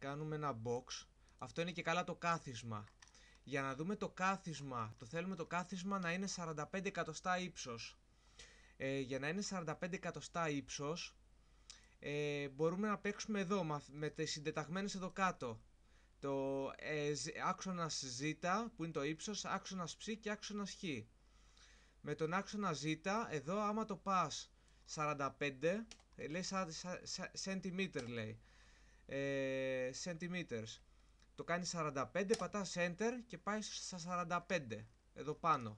Κάνουμε ένα box. Αυτό είναι και καλά το κάθισμα. Για να δούμε το κάθισμα, θέλουμε το κάθισμα να είναι 45 εκατοστά ύψος. Για να είναι 45 εκατοστά ύψος, μπορούμε να παίξουμε εδώ με τις συντεταγμένες εδώ κάτω. Το άξονας Z που είναι το ύψος, άξονας ψ και άξονας χ. Με τον άξονα Z εδώ άμα το πας 45, λέει centimeter λέει, centimeters. Το κάνει 45, πατάς enter και πάει στα 45 εδώ πάνω.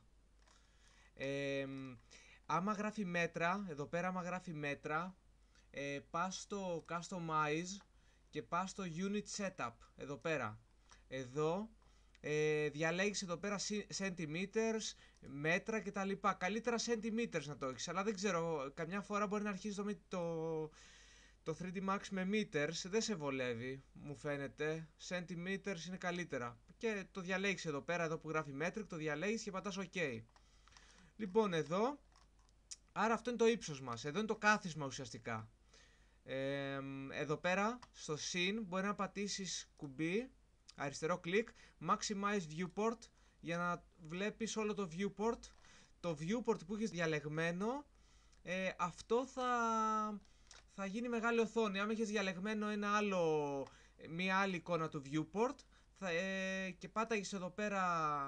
Άμα γράφει μέτρα, εδώ πέρα άμα γράφει μέτρα, πας στο customize και πας στο unit setup εδώ πέρα. Εδώ διαλέγεις εδώ πέρα centimeters, μέτρα κτλ. Καλύτερα centimeters να το έχεις, αλλά δεν ξέρω, καμιά φορά μπορεί να αρχίσει το 3D Max με meters, δεν σε βολεύει, μου φαίνεται. Centimeters είναι καλύτερα. Και το διαλέγεις εδώ πέρα, εδώ που γράφει metric, το διαλέγεις και πατάς OK. Λοιπόν εδώ, άρα αυτό είναι το ύψος μας, εδώ είναι το κάθισμα ουσιαστικά. Εδώ πέρα στο scene μπορεί να πατήσεις κουμπί, αριστερό κλικ, maximize viewport, για να βλέπεις όλο το viewport. Το viewport που έχεις διαλεγμένο, αυτό θα γίνει μεγάλη οθόνη. Αν έχεις διαλεγμένο μια άλλη εικόνα του viewport και πάταγες εδώ πέρα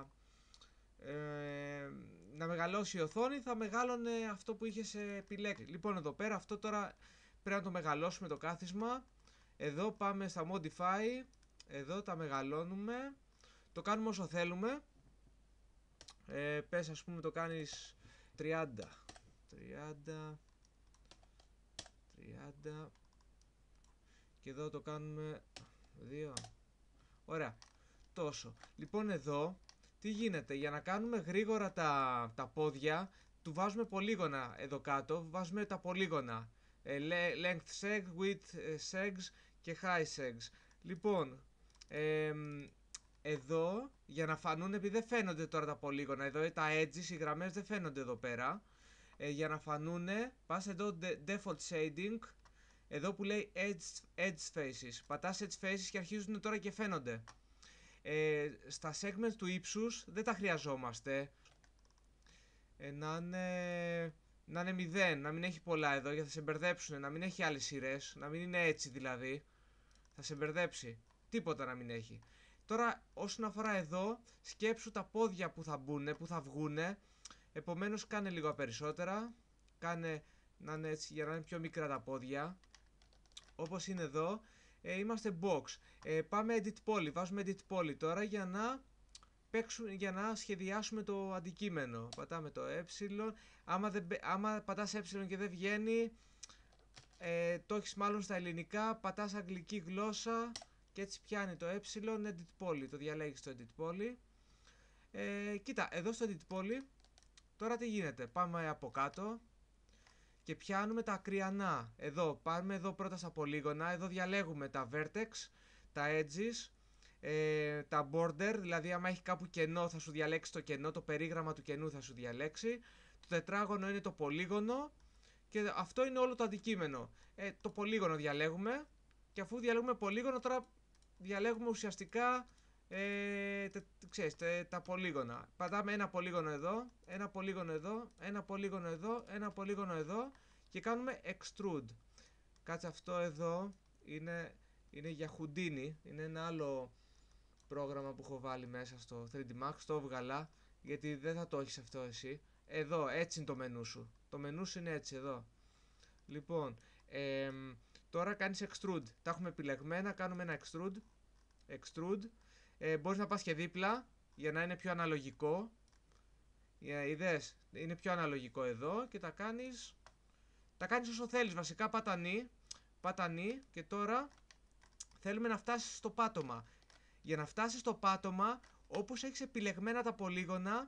να μεγαλώσει η οθόνη, θα μεγάλωνε αυτό που είχες επιλέξει. Λοιπόν εδώ πέρα αυτό τώρα πρέπει να το μεγαλώσουμε το κάθισμα. Εδώ πάμε στα modify, εδώ τα μεγαλώνουμε, το κάνουμε όσο θέλουμε. Πες ας πούμε το κάνεις 30 και εδώ το κάνουμε 2. Ωραία, τόσο. Λοιπόν εδώ τι γίνεται, για να κάνουμε γρήγορα τα πόδια του βάζουμε πολύγωνα εδώ κάτω, βάζουμε τα πολύγωνα, length seg, width segs και high segs. Λοιπόν εδώ για να φανούν, επειδή δεν φαίνονται τώρα τα πολύγωνα, εδώ τα edges, οι γραμμές δεν φαίνονται εδώ πέρα, για να φανούνε πας εδώ default shading, εδώ που λέει edge faces, πατάς edge faces και αρχίζουν τώρα και φαίνονται. Στα segments του ύψους δεν τα χρειαζόμαστε, να είναι 0, να μην έχει πολλά εδώ γιατί θα σε μπερδέψουν, να μην έχει άλλες σειρές, να μην είναι έτσι δηλαδή, θα σε μπερδέψει, τίποτα να μην έχει. Τώρα όσον αφορά εδώ, σκέψου τα πόδια που θα μπουν, που θα βγούνε, επομένως κάνε λίγο περισσότερα, κάνε να είναι έτσι για να είναι πιο μικρά τα πόδια, όπως είναι εδώ. Είμαστε box, πάμε edit poly, βάζουμε edit poly τώρα για να σχεδιάσουμε το αντικείμενο. Πατάμε το ε, άμα πατάς ε και δεν βγαίνει, το έχεις μάλλον στα ελληνικά, πατάς αγγλική γλώσσα και έτσι πιάνει το ε, edit poly, το διαλέγεις το edit poly. Κοίτα, εδώ στο edit poly τώρα τι γίνεται, πάμε από κάτω και πιάνουμε τα ακριανά. Εδώ, πάμε εδώ πρώτα στα πολύγωνα, εδώ διαλέγουμε τα vertex, τα edges, τα border, δηλαδή άμα έχει κάπου κενό θα σου διαλέξει το κενό, το περίγραμμα του κενού θα σου διαλέξει. Το τετράγωνο είναι το πολύγωνο και αυτό είναι όλο το αντικείμενο. Το πολύγωνο διαλέγουμε και αφού διαλέγουμε πολύγωνο τώρα διαλέγουμε ουσιαστικά ξέρεις, τα πολύγωνα. Πατάμε ένα πολύγωνο εδώ, ένα πολύγωνο εδώ, ένα πολύγωνο εδώ, ένα πολύγωνο εδώ και κάνουμε extrude. Κάτσε, αυτό εδώ είναι για Houdini, είναι ένα άλλο πρόγραμμα που έχω βάλει μέσα στο 3D Max, το έβγαλα γιατί δεν θα το έχεις αυτό εσύ. Εδώ, έτσι είναι το μενού σου, το μενού σου είναι έτσι εδώ. Λοιπόν, τώρα κάνεις extrude, τα έχουμε επιλεγμένα, κάνουμε ένα extrude. Μπορείς να πας και δίπλα για να είναι πιο αναλογικό. Είδες, είναι πιο αναλογικό εδώ και τα κάνεις όσο θέλεις. Βασικά πατανί και τώρα θέλουμε να φτάσεις στο πάτωμα. Για να φτάσεις στο πάτωμα, όπως έχεις επιλεγμένα τα πολύγωνα,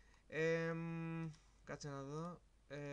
κάτσε να δω,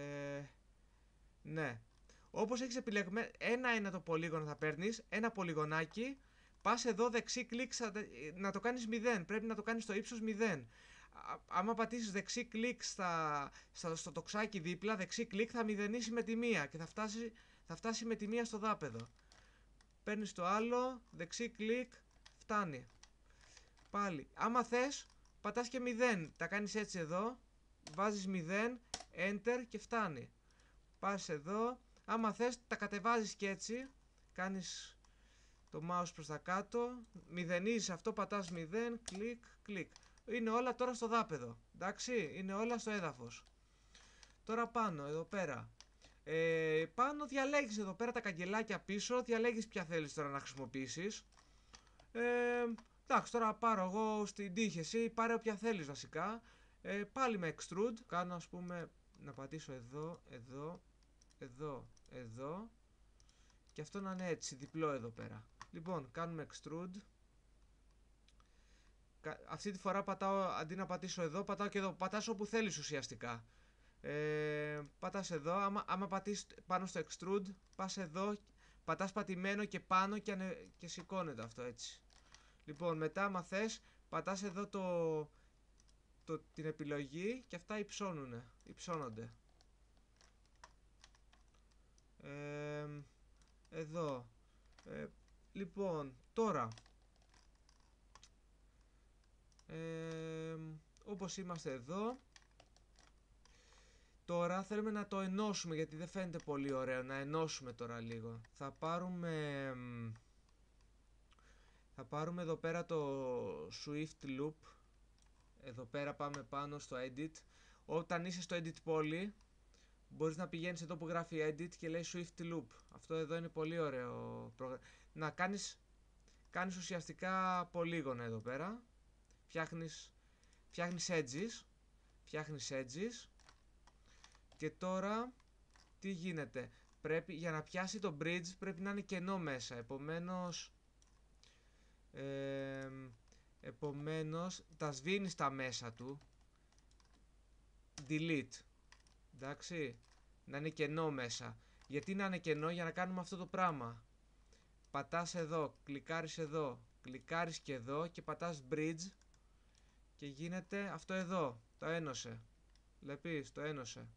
ναι, όπως έχεις επιλεγμένα ένα το πολύγωνο θα παίρνεις, ένα πολυγωνάκι. Πας εδώ δεξί κλικ να το κάνεις 0, πρέπει να το κάνεις στο ύψος 0. Άμα πατήσεις δεξί κλικ στο τοξάκι δίπλα, δεξί κλικ θα μηδενίσει με τη μία και θα φτάσει με τη μία στο δάπεδο. παίρνεις το άλλο, δεξί κλικ, φτάνει. Πάλι, άμα θες, πατάς και 0, τα κάνεις έτσι εδώ, βάζεις 0, enter και φτάνει. Πας εδώ, άμα θες τα κατεβάζεις και έτσι, κάνεις το mouse προς τα κάτω, μηδενίζεις αυτό, πατάς 0, κλικ, κλικ. Είναι όλα τώρα στο δάπεδο, εντάξει, είναι όλα στο έδαφος. Τώρα πάνω, εδώ πέρα. Πάνω διαλέγεις εδώ πέρα τα καγγελάκια πίσω, διαλέγεις ποια θέλεις τώρα να χρησιμοποιήσεις. Εντάξει, τώρα πάρω εγώ στην τύχη, εσύ πάρε όποια θέλεις βασικά. Πάλι με extrude, κάνω ας πούμε να πατήσω εδώ, εδώ, εδώ, εδώ και αυτό να είναι έτσι, διπλό εδώ πέρα. Λοιπόν, κάνουμε extrude. Αυτή τη φορά πατάω, αντί να πατήσω εδώ, πατάω και εδώ, πατάς όπου θέλεις ουσιαστικά. Πατάς εδώ, άμα πατήσεις πάνω στο extrude, πας εδώ, πατάς πατημένο και πάνω και σηκώνεται αυτό έτσι. Λοιπόν, μετά άμα θες, πατάς εδώ την επιλογή και αυτά υψώνονται. Εδώ. Λοιπόν, τώρα όπως είμαστε εδώ, τώρα θέλουμε να το ενώσουμε γιατί δεν φαίνεται πολύ ωραίο. Να ενώσουμε τώρα λίγο. Θα πάρουμε εδώ πέρα το Swift Loop. Εδώ πέρα πάμε πάνω στο Edit. Όταν είσαι στο Edit Poly, μπορείς να πηγαίνεις εδώ που γράφει Edit και λέει Swift Loop. Αυτό εδώ είναι πολύ ωραίο πρόγραμμα. Να κάνεις ουσιαστικά πολύγωνα εδώ πέρα. Φτιάχνεις edges. Και τώρα τι γίνεται? Για να πιάσει το bridge πρέπει να είναι κενό μέσα. Επομένως τα σβήνεις τα μέσα του. Delete. Εντάξει, να είναι κενό μέσα. Γιατί να είναι κενό? Για να κάνουμε αυτό το πράγμα. Πατάς εδώ, κλικάρεις εδώ, κλικάρεις και εδώ και πατάς bridge και γίνεται αυτό εδώ. Το ένωσε. Βλέπεις, το ένωσε.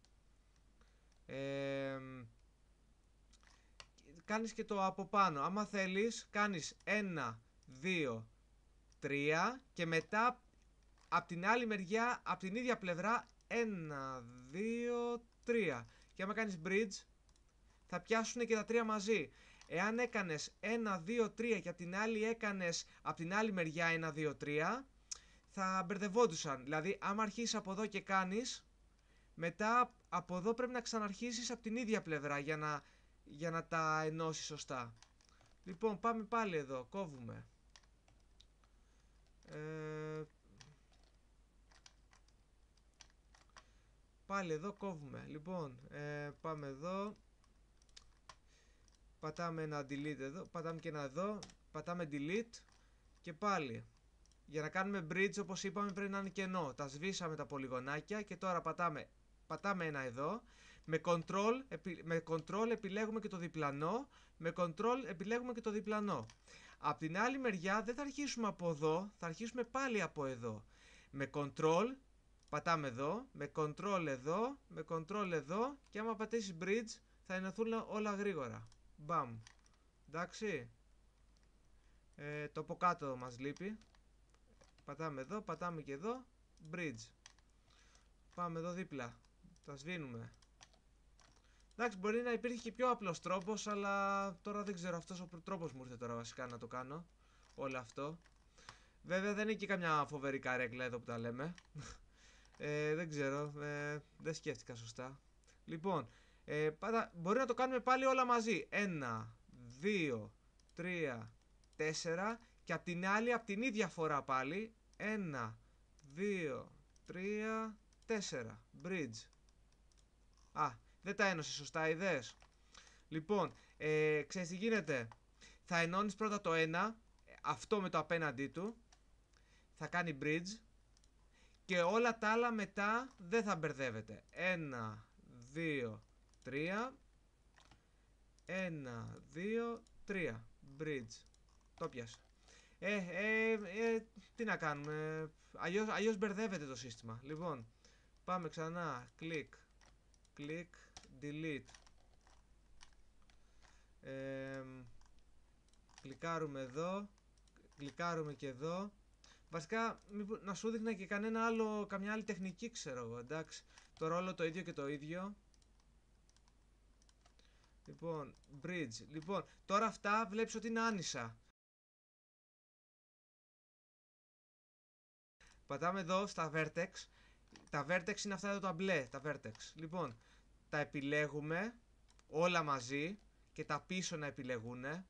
Κάνεις και το από πάνω. Άμα θέλεις κάνεις 1, 2, 3 και μετά από την άλλη μεριά, από την ίδια πλευρά 1, 2, 3 και άμα κάνεις bridge θα πιάσουν και τα τρία μαζί. Εάν έκανες 1, 2, 3 και από την άλλη έκανες από την άλλη μεριά 1, 2, 3 θα μπερδευόντουσαν. Δηλαδή άμα αρχίσεις από εδώ και κάνεις, μετά από εδώ πρέπει να ξαναρχίσεις από την ίδια πλευρά για να τα ενώσεις σωστά. Λοιπόν, πάμε πάλι εδώ, κόβουμε. Πάλι εδώ κόβουμε. Λοιπόν, πάμε εδώ. Πατάμε ένα delete εδώ, πατάμε και ένα εδώ, πατάμε delete και πάλι. Για να κάνουμε bridge, όπως είπαμε, πρέπει να είναι κενό. Τα σβήσαμε τα πολυγωνάκια και τώρα πατάμε ένα εδώ. Με control επιλέγουμε και το διπλανό. Με control επιλέγουμε και το διπλανό. Απ' την άλλη μεριά δεν θα αρχίσουμε από εδώ, θα αρχίσουμε πάλι από εδώ. Με control πατάμε εδώ, με control εδώ, με control εδώ και άμα πατήσεις bridge θα ενωθούν όλα γρήγορα. Μπαμ. Εντάξει. Το από κάτω μας λείπει. Πατάμε εδώ, πατάμε και εδώ. Bridge. Πάμε εδώ δίπλα. Τα σβήνουμε. Εντάξει, μπορεί να υπήρχε και πιο απλός τρόπος, αλλά τώρα δεν ξέρω, αυτός ο τρόπος μου ήρθε τώρα βασικά να το κάνω. Όλο αυτό. Βέβαια δεν είναι και καμιά φοβερή καρέκλα εδώ που τα λέμε. Δεν ξέρω, δεν σκέφτηκα σωστά. Λοιπόν, μπορεί να το κάνουμε πάλι όλα μαζί. 1, 2, 3, 4 και απ' την άλλη, απ' την ίδια φορά πάλι. 1, 2, 3, 4. Bridge. Α, δεν τα ένωσε σωστά, είδες. Λοιπόν, ξέρεις τι γίνεται? Θα ενώνεις πρώτα το ένα, αυτό με το απέναντί του. Θα κάνει bridge. Και όλα τα άλλα μετά δεν θα μπερδεύεται. 1, 2, 3. 1, 2, 3. Bridge. Το πιάσα. Τι να κάνουμε. Αλλιώς μπερδεύεται το σύστημα. Λοιπόν, πάμε ξανά. Κλικ. Κλικ. Delete. Κλικάρουμε εδώ. Κλικάρουμε και εδώ. Βασικά να σου δείχνα και καμιά άλλη τεχνική, ξέρω εγώ, εντάξει. Τώρα όλο το ίδιο και το ίδιο. Λοιπόν, bridge. Λοιπόν, τώρα αυτά βλέπεις ότι είναι άνισα. Πατάμε εδώ στα vertex. Τα vertex είναι αυτά εδώ τα μπλε, τα vertex. Λοιπόν, τα επιλέγουμε όλα μαζί και τα πίσω να επιλεγούνε.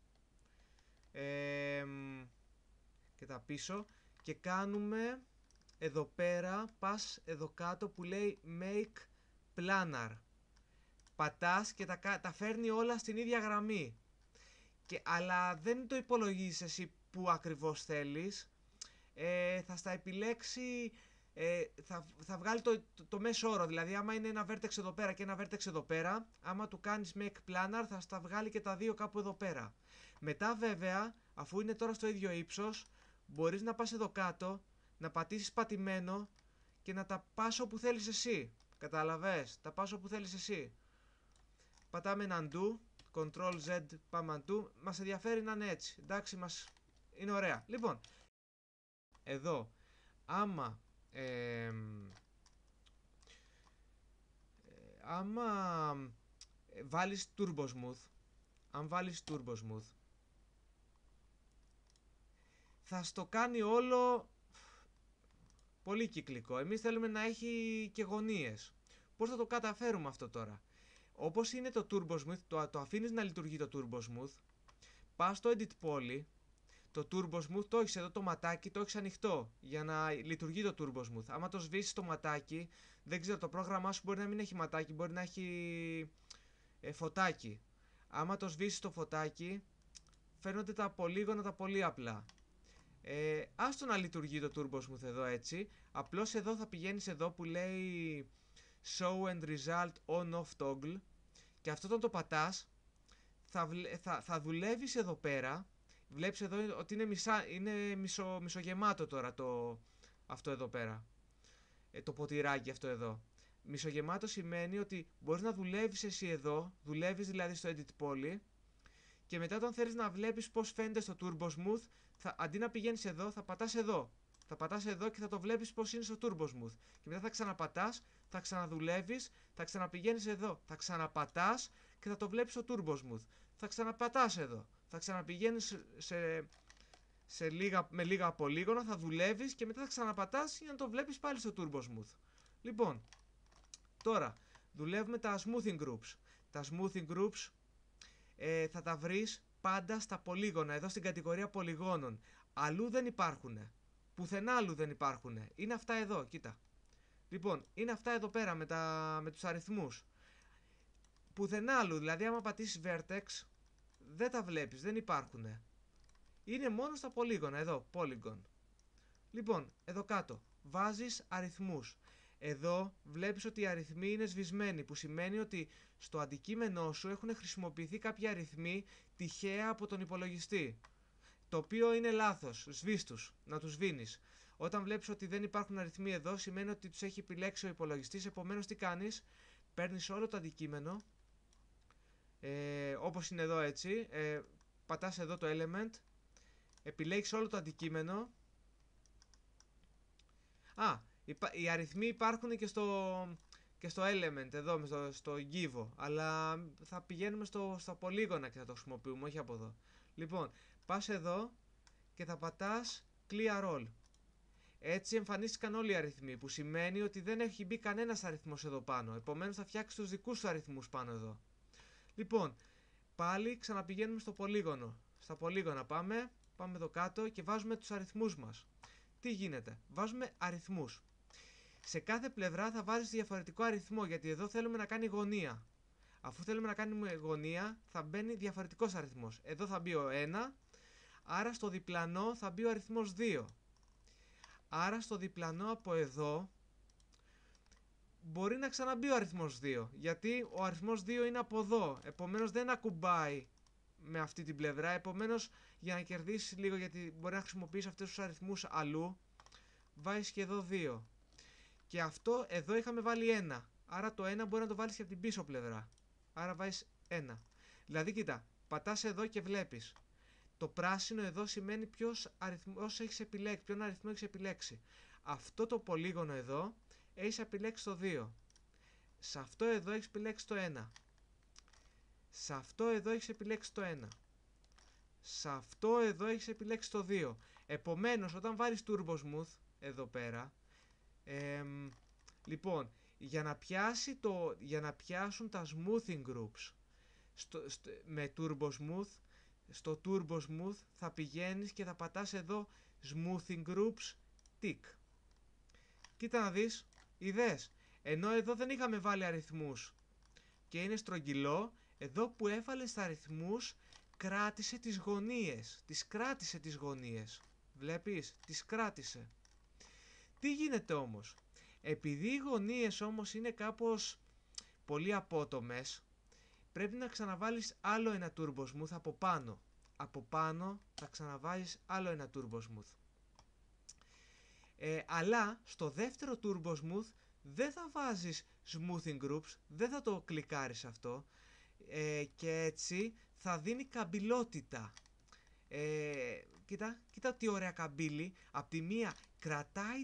Και τα πίσω και κάνουμε εδώ πέρα, πας εδώ κάτω που λέει make planar. Πατάς και τα φέρνει όλα στην ίδια γραμμή. Αλλά δεν το υπολογίζεις εσύ που ακριβώς θέλεις. Θα στα επιλέξει, θα βγάλει το μέσο όρο. Δηλαδή άμα είναι ένα vertex εδώ πέρα και ένα vertex εδώ πέρα, άμα του κάνεις make planar θα στα βγάλει και τα δύο κάπου εδώ πέρα. Μετά βέβαια, αφού είναι τώρα στο ίδιο ύψος, μπορείς να πας εδώ κάτω, να πατήσεις πατημένο και να τα πας όπου θέλεις εσύ. Καταλαβες, τα πας όπου θέλεις εσύ. Πατάμε ένα undo, Ctrl Z, πάμε undo. Μας ενδιαφέρει να είναι έτσι. Εντάξει, είναι ωραία. Λοιπόν, εδώ, άμα βάλεις Turbo Smooth, αν βάλεις Turbo Smooth, θα στο κάνει όλο πολύ κυκλικό. Εμείς θέλουμε να έχει και γωνίες. Πώς θα το καταφέρουμε αυτό τώρα? Όπως είναι το Turbo Smooth, το αφήνεις να λειτουργεί το Turbo Smooth, πας στο Edit Poly, το Turbo Smooth το έχεις εδώ το ματάκι, το έχεις ανοιχτό για να λειτουργεί το Turbo Smooth. Άμα το σβήσεις το ματάκι, δεν ξέρω, το πρόγραμμά σου μπορεί να μην έχει ματάκι, μπορεί να έχει φωτάκι. Άμα το σβήσεις το φωτάκι, φαίνονται τα πολύγωνα τα πολύ απλά. Άστο να λειτουργεί το Turbo Smooth εδώ έτσι. Απλώς εδώ θα πηγαίνεις εδώ που λέει Show and Result On Off Toggle και αυτό όταν το πατάς θα δουλεύεις εδώ πέρα. Βλέπεις εδώ ότι είναι μισογεμάτο τώρα αυτό εδώ πέρα, το ποτηράκι αυτό εδώ. Μισογεμάτο σημαίνει ότι μπορείς να δουλεύεις εσύ εδώ, δουλεύεις δηλαδή στο Edit Poly και μετά όταν θέλεις να βλέπεις πως φαίνεται στο Turbo Smooth, αντί να πηγαίνεις εδώ θα πατάς εδώ. Θα πατάς εδώ και θα το βλέπεις πως είναι στο Turbo Smooth. Και μετά θα ξαναπατάς, θα ξαναδουλεύεις, θα ξαναπηγαίνεις εδώ, θα ξαναπατάς και θα το βλέπεις στο Turbo Smooth. Θα ξαναπατάς εδώ, θα ξαναπηγαίνεις με λίγα πολύγωνα, θα δουλεύεις και μετά θα ξαναπατάς για να το βλέπεις πάλι στο Turbo Smooth. Λοιπόν, τώρα δουλεύουμε τα Smoothing Groups. Τα Smoothing Groups θα τα βρεις πάντα στα πολύγωνα, εδώ στην κατηγορία πολυγώνων. Αλλού δεν υπάρχουν. Πουθενά αλλού δεν υπάρχουν. Είναι αυτά εδώ, κοίτα. Λοιπόν, είναι αυτά εδώ πέρα με τους αριθμούς. Πουθενά αλλού, δηλαδή άμα πατήσεις Vertex, δεν τα βλέπεις, δεν υπάρχουν. Είναι μόνο στα πολύγωνα, εδώ, Polygon. Λοιπόν, εδώ κάτω, βάζεις αριθμούς. Εδώ βλέπεις ότι οι αριθμοί είναι σβησμένοι, που σημαίνει ότι στο αντικείμενό σου έχουν χρησιμοποιηθεί κάποιοι αριθμοί τυχαία από τον υπολογιστή. Το οποίο είναι λάθος, σβήστους, να τους σβήνεις. Όταν βλέπεις ότι δεν υπάρχουν αριθμοί εδώ, σημαίνει ότι τους έχει επιλέξει ο υπολογιστής, επομένως τι κάνεις? Παίρνεις όλο το αντικείμενο, όπως είναι εδώ έτσι, πατάς εδώ το element, επιλέγεις όλο το αντικείμενο. Οι αριθμοί υπάρχουν και στο element εδώ, στο give, αλλά θα πηγαίνουμε στα πολύγωνα και θα το χρησιμοποιούμε, όχι από εδώ. Λοιπόν, πας εδώ και θα πατάς clear all. Έτσι εμφανίστηκαν όλοι οι αριθμοί, που σημαίνει ότι δεν έχει μπει κανένας αριθμός εδώ πάνω. Επομένως θα φτιάξεις τους δικούς σου αριθμούς πάνω εδώ. Λοιπόν, πάλι ξαναπηγαίνουμε στο πολύγωνο. Στα πολύγωνα πάμε εδώ κάτω και βάζουμε τους αριθμούς μας. Τι γίνεται? Βάζουμε αριθμούς. Σε κάθε πλευρά θα βάζεις διαφορετικό αριθμό, γιατί εδώ θέλουμε να κάνει γωνία. Αφού θέλουμε να κάνουμε γωνία, θα μπαίνει διαφορετικός αριθμός. Εδώ θα μπει ο 1, άρα στο διπλανό θα μπει ο αριθμός 2. Άρα στο διπλανό από εδώ μπορεί να ξαναμπεί ο αριθμός 2, γιατί ο αριθμός 2 είναι από εδώ, επομένως δεν ακουμπάει με αυτή την πλευρά, επομένως για να κερδίσεις λίγο, γιατί μπορεί να χρησιμοποιείς αυτούς τους αριθμούς αλλού, βάζεις και εδώ 2. Και αυτό εδώ είχαμε βάλει 1, άρα το 1 μπορεί να το βάλεις και από την πίσω πλευρά, άρα βάζεις 1. Δηλαδή κοίτα, πατάς εδώ και βλέπεις Το πράσινο εδώ σημαίνει ποιον αριθμό έχεις επιλέξει. Αυτό το πολύγωνο εδώ έχεις επιλέξει το 2. Σε αυτό εδώ έχεις επιλέξει το 1. Σε αυτό εδώ έχεις επιλέξει το 1. Σε αυτό εδώ έχεις επιλέξει το 2. Επομένως, όταν βάλεις Turbo Smooth εδώ πέρα, λοιπόν, για να πιάσουν τα smoothing groups με Turbo Smooth, στο Turbo Smooth θα πηγαίνεις και θα πατάς εδώ smoothing groups tick. Κοίτα να δεις, είδες, ενώ εδώ δεν είχαμε βάλει αριθμούς και είναι στρογγυλό, εδώ που έβαλες τα αριθμούς κράτησε τις γωνίες, τις γωνίες, βλέπεις, τις κράτησε. Τι γίνεται όμως, επειδή οι γωνίες όμως είναι κάπως πολύ απότομες, πρέπει να ξαναβάλεις άλλο ένα Turbo Smooth από πάνω. Από πάνω θα ξαναβάλεις άλλο ένα Turbo Smooth. Αλλά στο δεύτερο Turbo Smooth δεν θα βάζεις smoothing groups, δεν θα το κλικάρεις αυτό, και έτσι θα δίνει καμπυλότητα. Κοίτα τι ωραία καμπύλη. Απ' τη μία κρατάει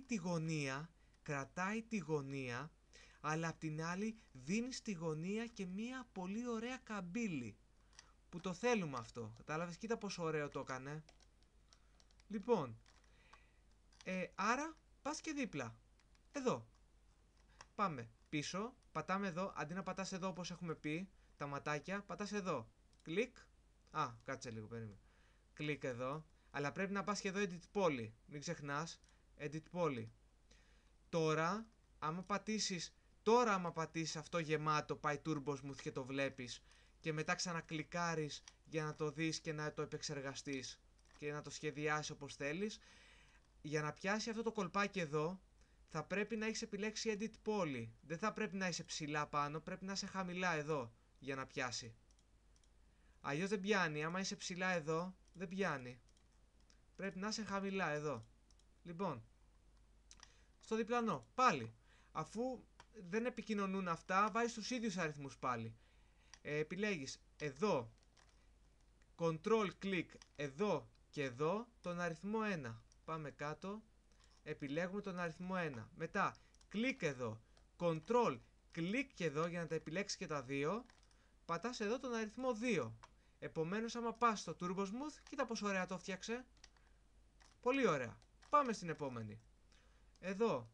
τη γωνία, αλλά απ' την άλλη δίνει στη γωνία και μία πολύ ωραία καμπύλη, που το θέλουμε αυτό. Κατάλαβες, κοίτα πόσο ωραίο το έκανε. Λοιπόν, άρα πας και δίπλα. Εδώ. Πάμε πίσω, πατάμε εδώ, αντί να πατάς εδώ όπως έχουμε πει, τα ματάκια, πατάς εδώ. Κλικ. Κάτσε λίγο, περίμενε. Κλικ εδώ. Αλλά πρέπει να πας και εδώ Edit Poly. Μην ξεχνάς. Edit Poly. Τώρα, άμα πατήσεις αυτό γεμάτο, πάει Turbo Smooth και το βλέπεις, και μετά ξανακλικάρεις για να το δεις και να το επεξεργαστείς και να το σχεδιάσεις όπως θέλεις, για να πιάσει αυτό το κολπάκι εδώ, θα πρέπει να έχεις επιλέξει Edit Poly. Δεν θα πρέπει να είσαι ψηλά πάνω, πρέπει να είσαι χαμηλά εδώ για να πιάσει. Αλλιώς δεν πιάνει, άμα είσαι ψηλά εδώ, δεν πιάνει. Πρέπει να είσαι χαμηλά εδώ. Λοιπόν, στο διπλανό, πάλι. Αφού δεν επικοινωνούν αυτά, βάζεις τους ίδιους αριθμούς πάλι. Επιλέγεις εδώ, Control click εδώ και εδώ, τον αριθμό 1. Πάμε κάτω, επιλέγουμε τον αριθμό 1. Μετά, click εδώ, Control click και εδώ για να τα επιλέξεις και τα δύο. Πατάς εδώ τον αριθμό 2. Επομένως, άμα πας στο Turbo Smooth, κοίτα πόσο ωραία το φτιάξε. Πολύ ωραία. Πάμε στην επόμενη. Εδώ,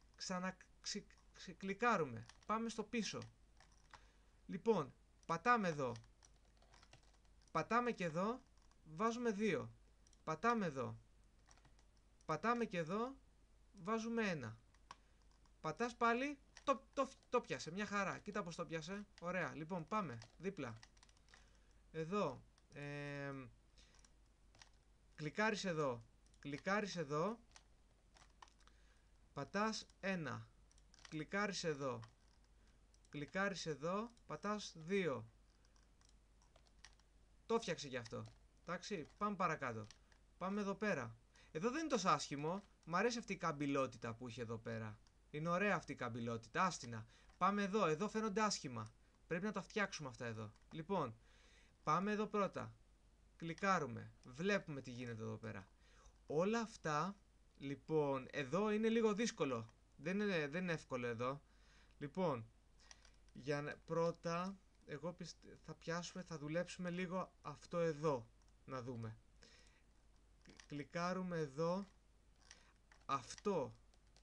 κλικάρουμε. Πάμε στο πίσω. Λοιπόν, πατάμε εδώ. Πατάμε και εδώ, βάζουμε 2. Πατάμε εδώ. Πατάμε και εδώ, βάζουμε 1. Πατάς πάλι, το πιάσε, μια χαρά. Κοίτα πως το πιάσε. Ωραία, λοιπόν πάμε, δίπλα. Εδώ, κλικάρεις εδώ, πατάς 1, κλικάρεις εδώ, πατάς 2. Το φτιάξε και αυτό. Εντάξει, πάμε παρακάτω. Πάμε εδώ πέρα. Εδώ δεν είναι τόσο άσχημο. Μ' αρέσει αυτή η καμπυλότητα που είχε εδώ πέρα. Είναι ωραία αυτή η καμπυλότητα. Άστινα. Πάμε εδώ. Εδώ φαίνονται άσχημα. Πρέπει να τα φτιάξουμε αυτά εδώ. Λοιπόν, πάμε εδώ πρώτα. Κλικάρουμε. Βλέπουμε τι γίνεται εδώ πέρα. Όλα αυτά, λοιπόν, εδώ είναι λίγο δύσκολο. Δεν είναι εύκολο εδώ. Λοιπόν, πρώτα, εγώ θα δουλέψουμε λίγο αυτό εδώ. Να δούμε. Κλικάρουμε εδώ. Αυτό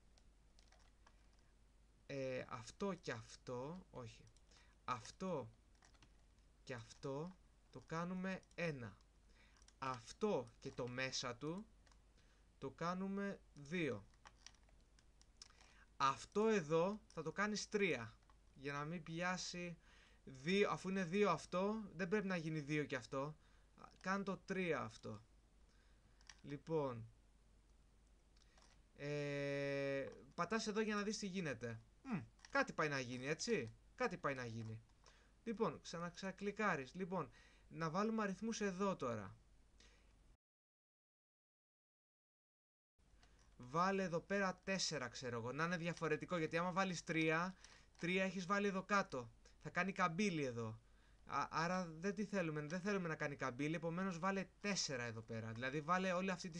και αυτό, όχι. Αυτό και αυτό το κάνουμε 1. Αυτό και το μέσα του το κάνουμε 2. Αυτό εδώ θα το κάνεις 3. Για να μην πιάσει 2, αφού είναι 2 αυτό, δεν πρέπει να γίνει 2 και αυτό. Κάνε το 3 αυτό. Λοιπόν, πατάς εδώ για να δεις τι γίνεται. Κάτι πάει να γίνει, έτσι. Κάτι πάει να γίνει. Λοιπόν, ξανακλικάρεις. Λοιπόν, να βάλουμε αριθμούς εδώ τώρα. Βάλε εδώ πέρα 4, ξέρω εγώ. Να είναι διαφορετικό, γιατί άμα βάλεις 3 έχεις βάλει εδώ κάτω. Θα κάνει καμπύλη εδώ. Άρα δεν θέλουμε να κάνει καμπύλη, επομένως βάλε 4 εδώ πέρα. Δηλαδή βάλε όλη αυτή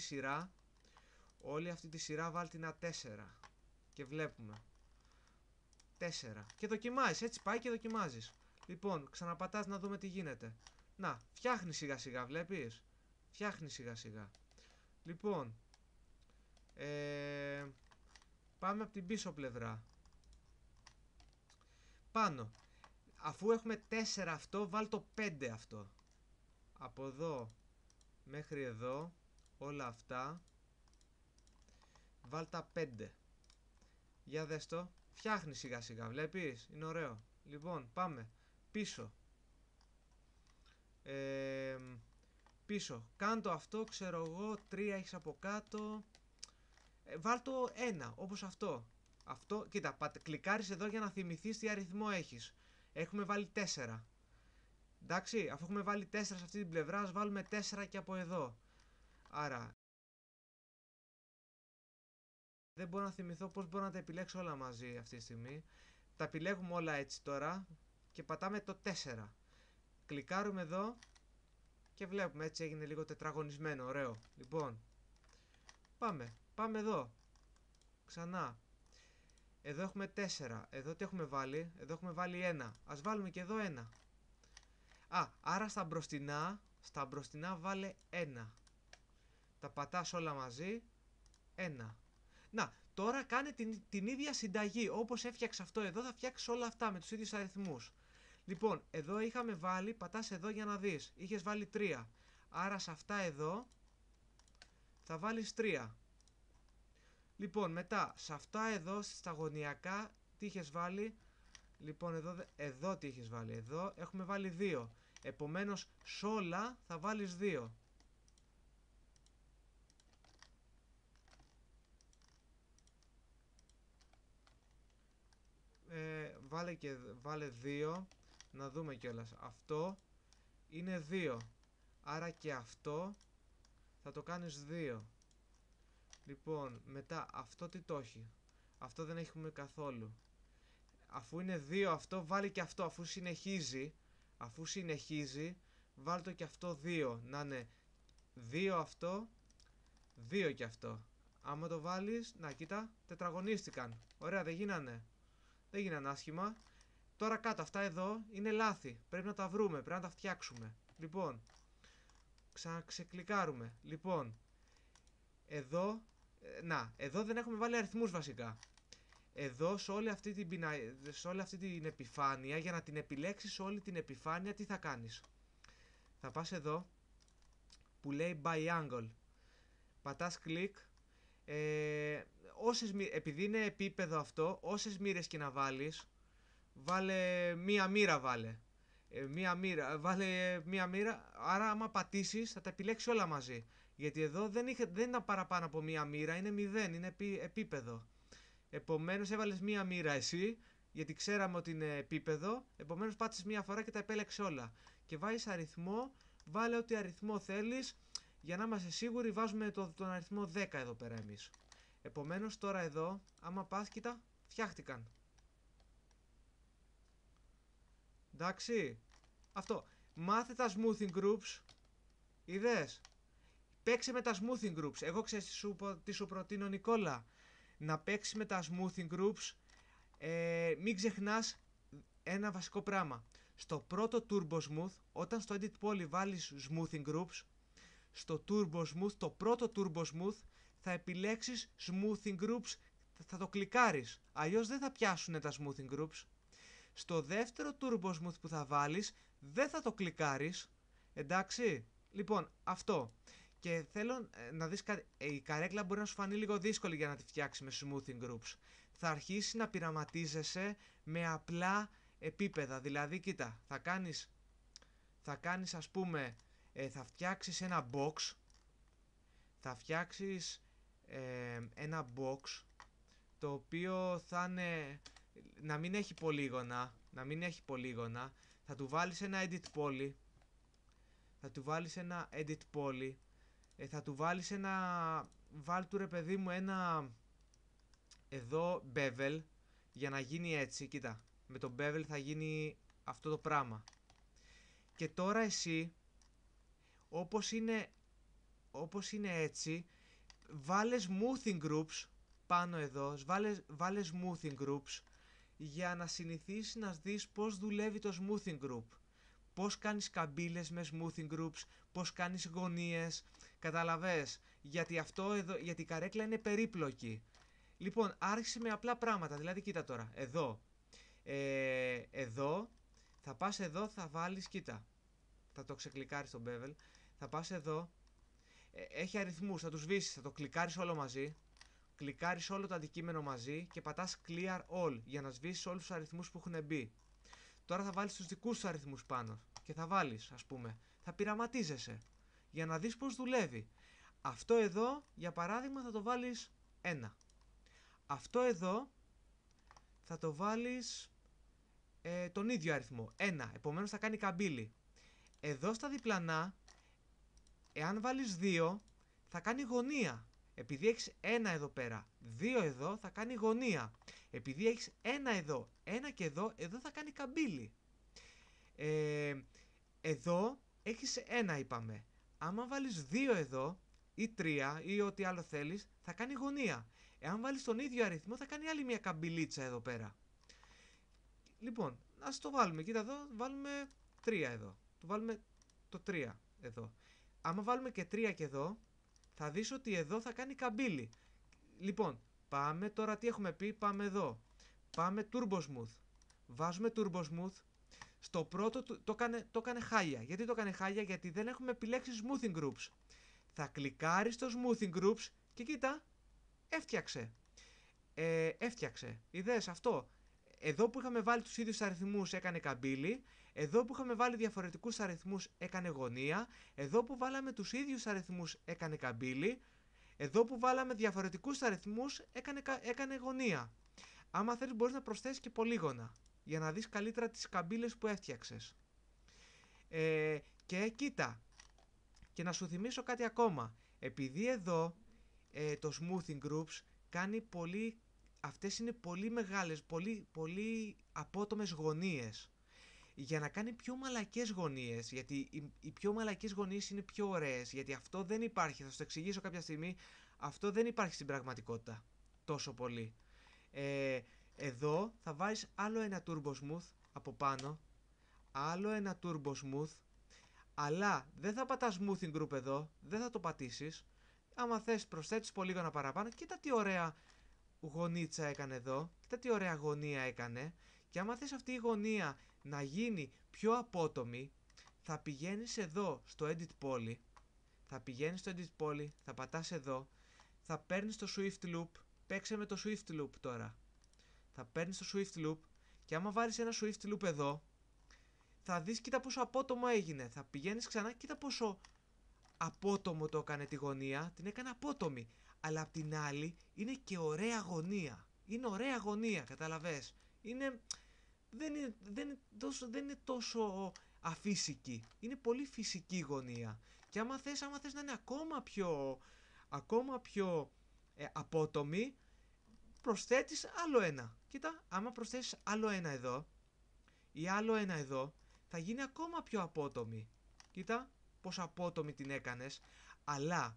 τη σειρά βάλτε ένα 4. Και βλέπουμε. 4. Και δοκιμάζεις, έτσι πάει και δοκιμάζεις. Λοιπόν, ξαναπατάς να δούμε τι γίνεται. Να, φτιάχνει σιγά σιγά, βλέπεις. Φτιάχνει σιγά σιγά. Λοιπόν, πάμε από την πίσω πλευρά. Πάνω. Αφού έχουμε 4 αυτό, βάλ το 5 αυτό. Από εδώ μέχρι εδώ, όλα αυτά. Βάλ τα 5. Για δες το. Φτιάχνει σιγά σιγά, βλέπεις. Είναι ωραίο. Λοιπόν, πάμε. Πίσω. Πίσω. Κάντο αυτό, ξέρω εγώ. 3 έχεις από κάτω. Βάλ το 1, όπως αυτό. Αυτό, κοίτα, κλικάρεις εδώ για να θυμηθείς τι αριθμό έχεις. Έχουμε βάλει 4. Εντάξει, αφού έχουμε βάλει 4 σε αυτή την πλευρά, ας βάλουμε 4 και από εδώ. Άρα, δεν μπορώ να θυμηθώ πώς μπορώ να τα επιλέξω όλα μαζί αυτή τη στιγμή. Τα επιλέγουμε όλα έτσι τώρα και πατάμε το 4. Κλικάρουμε εδώ και βλέπουμε, έτσι έγινε λίγο τετραγωνισμένο, ωραίο. Λοιπόν, πάμε εδώ. Ξανά. Εδώ έχουμε 4. Εδώ τι έχουμε βάλει? Εδώ έχουμε βάλει 1. Ας βάλουμε και εδώ 1. Άρα στα μπροστινά βάλε 1. Τα πατάς όλα μαζί. 1. Να, τώρα κάνε την ίδια συνταγή. Όπως έφτιαξε αυτό εδώ, θα φτιάξεις όλα αυτά με τους ίδιους αριθμούς. Λοιπόν, εδώ είχαμε βάλει, πατάς εδώ για να δεις. Είχες βάλει 3. Άρα σε αυτά εδώ θα βάλεις 3. Λοιπόν, μετά, σε αυτά εδώ, στα γωνιακά, τι είχες βάλει? Λοιπόν, εδώ τι είχες βάλει? Εδώ έχουμε βάλει 2. Επομένως, σ' όλα θα βάλεις 2. Βάλε 2. Να δούμε κιόλας. Αυτό είναι 2. Άρα και αυτό θα το κάνεις 2. Λοιπόν, μετά αυτό τι το έχει? Αυτό δεν έχουμε καθόλου. Αφού είναι 2 αυτό, βάλει και αυτό. Αφού συνεχίζει, βάλ το και αυτό 2. Να είναι 2 αυτό, 2 και αυτό. Άμα το βάλεις, να κοίτα, τετραγωνίστηκαν. Ωραία, δεν γίνανε άσχημα. Τώρα κάτω, αυτά εδώ είναι λάθη. Πρέπει να τα βρούμε, πρέπει να τα φτιάξουμε. Λοιπόν, ξαναξεκλικάρουμε. Λοιπόν, εδώ, εδώ δεν έχουμε βάλει αριθμούς βασικά. Εδώ σε όλη αυτή την επιφάνεια, για να την επιλέξεις όλη την επιφάνεια, τι θα κάνεις? Θα πας εδώ που λέει by angle. Πατάς κλικ. Επειδή είναι επίπεδο αυτό, όσες μοίρες και να βάλεις, βάλε μία μοίρα βάλε. Βάλε μία μοίρα, άρα άμα πατήσεις θα τα επιλέξει όλα μαζί. Γιατί εδώ δεν ήταν παραπάνω από μία μοίρα, είναι 0, είναι επίπεδο. Επομένως έβαλες μία μοίρα εσύ, γιατί ξέραμε ότι είναι επίπεδο. Επομένως πάτησες μία φορά και τα επέλεξε όλα. Και βάζεις αριθμό, βάλε ό,τι αριθμό θέλεις. Για να είμαστε σίγουροι βάζουμε τον αριθμό 10 εδώ πέρα εμείς. Επομένως τώρα εδώ, άμα πας, κοίτα, φτιάχτηκαν. Εντάξει, αυτό. Μάθε τα smoothing groups. Είδες? Παίξε με τα smoothing groups. Εγώ ξέρεις τι σου προτείνω, Νικόλα? Να παίξεις με τα smoothing groups. Μην ξεχνάς ένα βασικό πράγμα. Στο πρώτο turbo smooth, όταν στο edit poly βάλεις smoothing groups, στο turbo smooth, το πρώτο turbo smooth, θα επιλέξεις smoothing groups, θα το κλικάρεις. Αλλιώς δεν θα πιάσουν τα smoothing groups. Στο δεύτερο turbo smooth που θα βάλεις, δεν θα το κλικάρεις. Εντάξει, λοιπόν, αυτό. Και θέλω να δεις κάτι. Η καρέκλα μπορεί να σου φανεί λίγο δύσκολη για να τη φτιάξει με smoothing groups. Θα αρχίσει να πειραματίζεσαι με απλά επίπεδα. Δηλαδή, κοίτα, θα κάνεις ας πούμε, θα φτιάξεις ένα box. Θα φτιάξεις ένα box το οποίο θα είναι, να μην έχει πολύγωνα. Θα του βάλεις ένα edit poly. Θα του βάλεις βάλ του ρε παιδί μου ένα εδώ bevel για να γίνει έτσι, κοίτα, με το bevel θα γίνει αυτό το πράγμα. Και τώρα εσύ, όπως είναι έτσι, βάλε smoothing groups πάνω εδώ, βάλε smoothing groups για να συνηθίσεις να δεις πώς δουλεύει το smoothing group. Πώς κάνεις καμπύλες με smoothing groups, πώς κάνεις γωνίες, καταλαβες, γιατί γιατί η καρέκλα είναι περίπλοκη. Λοιπόν, άρχισε με απλά πράγματα, δηλαδή κοίτα τώρα, εδώ, θα πας εδώ, θα βάλεις, κοίτα, θα το ξεκλικάρεις στο bevel, θα πας εδώ, έχει αριθμούς, θα τους σβήσεις, θα το κλικάρεις όλο μαζί, κλικάρεις όλο το αντικείμενο μαζί και πατάς clear all για να σβήσεις όλους τους αριθμούς που έχουν μπει. Τώρα θα βάλεις τους δικούς σου αριθμούς πάνω και θα βάλεις, ας πούμε, θα πειραματίζεσαι για να δεις πώς δουλεύει. Αυτό εδώ, για παράδειγμα, θα το βάλεις 1. Αυτό εδώ θα το βάλεις τον ίδιο αριθμό, 1, επομένως θα κάνει καμπύλη. Εδώ στα διπλανά, εάν βάλεις 2, θα κάνει γωνία. Επειδή έχεις 1 εδώ πέρα, 2 εδώ, θα κάνει γωνία. Επειδή έχεις 1 εδώ, 1 και εδώ θα κάνει καμπύλη. Εδώ έχεις 1 είπαμε. Άμα βάλεις 2 εδώ, ή 3 ή ό,τι άλλο θέλεις, θα κάνει γωνία. Εάν βάλεις τον ίδιο αριθμό, θα κάνει άλλη μια καμπυλίτσα εδώ πέρα. Λοιπόν, ας το βάλουμε. Κοίτα εδώ, βάλουμε 3 εδώ. Το βάλουμε το 3 εδώ. Άμα βάλουμε και 3 και εδώ, θα δεις ότι εδώ θα κάνει καμπύλη. Λοιπόν, πάμε τώρα, τι έχουμε πει, πάμε εδώ. Πάμε Turbo Smooth. Βάζουμε Turbo Smooth. Στο πρώτο το έκανε χάλια. Γιατί το έκανε χάλια? Γιατί δεν έχουμε επιλέξει Smoothing Groups. Θα κλικάρεις στο Smoothing Groups και κοίτα, έφτιαξε. Έφτιαξε. Είδες αυτό? Εδώ που είχαμε βάλει τους ίδιους αριθμούς έκανε καμπύλη. Εδώ που είχαμε βάλει διαφορετικούς αριθμούς έκανε γωνία. Εδώ που βάλαμε τους ίδιους αριθμούς έκανε καμπύλη. Εδώ που βάλαμε διαφορετικούς αριθμούς έκανε γωνία. Άμα θέλεις μπορείς να προσθέσεις και πολύγωνα για να δεις καλύτερα τις καμπύλες που έφτιαξες. Και κοίτα, και να σου θυμίσω κάτι ακόμα. Επειδή εδώ το Smoothing Groups κάνει αυτές είναι πολύ μεγάλες, πολύ απότομες γωνίες. Για να κάνει πιο μαλακές γωνίες, γιατί οι πιο μαλακές γωνίες είναι πιο ωραίες, γιατί αυτό δεν υπάρχει, θα σου το εξηγήσω κάποια στιγμή, αυτό δεν υπάρχει στην πραγματικότητα τόσο πολύ. Εδώ θα βάλεις άλλο ένα Turbo Smooth από πάνω, άλλο ένα Turbo Smooth, αλλά δεν θα πατάς Smoothing Group εδώ, δεν θα το πατήσεις. Άμα θες προσθέτεις πολύγωνα παραπάνω, κοίτα τι ωραία γωνίτσα έκανε εδώ, κοίτα τι ωραία γωνία έκανε. Και άμα θες αυτή η γωνία να γίνει πιο απότομη, θα πηγαίνεις εδώ στο Edit Poly, θα πατάς εδώ, θα παίρνεις το Swift Loop, παίξε με το Swift Loop τώρα. Θα παίρνεις το Swift Loop και άμα βάλεις ένα Swift Loop εδώ, θα δεις, κοίτα πόσο απότομο έγινε. Θα πηγαίνεις ξανά, κοίτα πόσο απότομο το έκανε τη γωνία, την έκανε απότομη. Αλλά απ' την άλλη είναι και ωραία γωνία. Είναι ωραία γωνία, καταλαβες. Δεν είναι τόσο αφύσικη. Είναι πολύ φυσική γωνία. Και άμα θες να είναι ακόμα πιο απότομη, προσθέτεις άλλο ένα. Κοίτα, άμα προσθέσεις άλλο ένα εδώ ή άλλο ένα εδώ, θα γίνει ακόμα πιο απότομη. Κοίτα πως απότομη την έκανες. Αλλά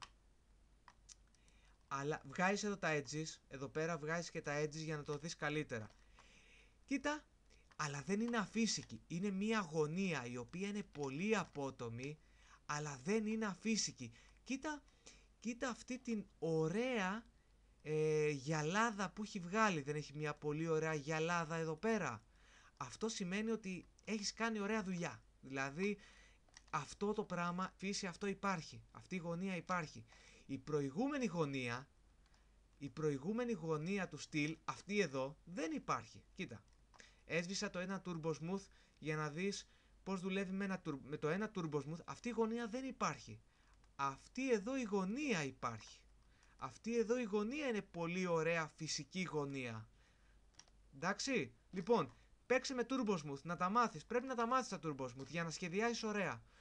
βγάζεις εδώ τα edges, εδώ πέρα βγάζεις και τα edges για να το δεις καλύτερα. Κοίτα, αλλά δεν είναι αφύσικη. Είναι μια γωνία η οποία είναι πολύ απότομη, αλλά δεν είναι αφύσικη. Κοίτα αυτή την ωραία γυαλάδα που έχει βγάλει. Δεν έχει μια πολύ ωραία γυαλάδα εδώ πέρα? Αυτό σημαίνει ότι έχεις κάνει ωραία δουλειά. Δηλαδή αυτό το πράγμα, φύση, αυτό υπάρχει. Αυτή η γωνία υπάρχει. Η προηγούμενη γωνία του στυλ, αυτή εδώ, δεν υπάρχει. Κοίτα, έσβησα το ένα Turbo Smooth για να δεις πώς δουλεύει με το ένα Turbo Smooth. Αυτή η γωνία δεν υπάρχει. Αυτή εδώ η γωνία υπάρχει. Αυτή εδώ η γωνία είναι πολύ ωραία φυσική γωνία. Εντάξει, λοιπόν, παίξε με Turbo Smooth, να τα μάθεις. Πρέπει να τα μάθεις τα Turbo Smooth για να σχεδιάζεις ωραία.